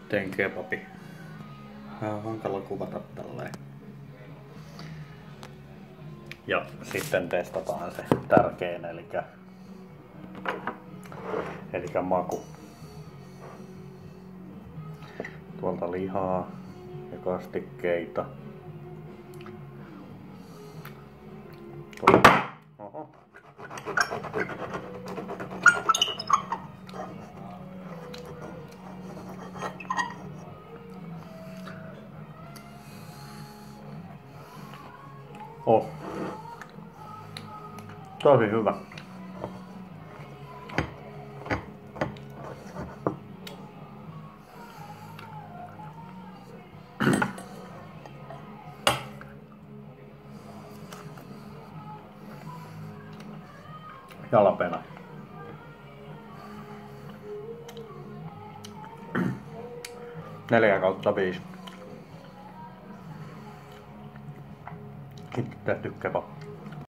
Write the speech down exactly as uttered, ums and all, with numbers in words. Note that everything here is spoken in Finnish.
teen kebabi. Vähän on hankala kuvata tälleen. Ja sitten testataan se tärkein, eli, eli maku. Tuolta lihaa ja kastikkeita. Oho. Oh. Tosi hyvä. Jalapena. Neljä kautta viisi. Itse tehty kebab.